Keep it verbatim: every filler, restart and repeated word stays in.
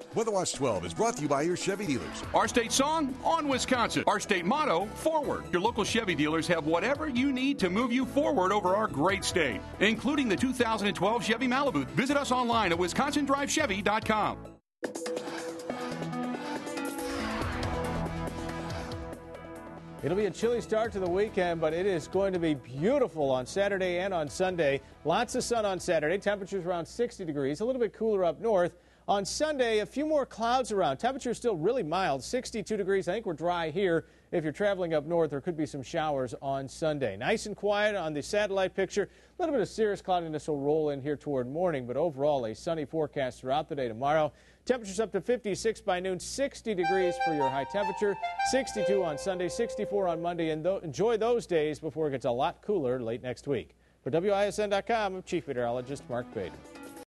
Weather Watch twelve is brought to you by your Chevy dealers. Our state song, On Wisconsin. Our state motto, Forward. Your local Chevy dealers have whatever you need to move you forward over our great state, including the two thousand twelve Chevy Malibu. Visit us online at wisconsin drive chevy dot com. It'll be a chilly start to the weekend, but it is going to be beautiful on Saturday and on Sunday. Lots of sun on Saturday. Temperatures around sixty degrees, a little bit cooler up north. On Sunday, a few more clouds around. Temperatures still really mild, sixty-two degrees. I think we're dry here. If you're traveling up north, there could be some showers on Sunday. Nice and quiet on the satellite picture. A little bit of cirrus cloudiness will roll in here toward morning, but overall a sunny forecast throughout the day tomorrow. Temperatures up to fifty-six by noon, sixty degrees for your high temperature, sixty-two on Sunday, sixty-four on Monday, and th- enjoy those days before it gets a lot cooler late next week. For W I S N dot com, I'm Chief Meteorologist Mark Baden.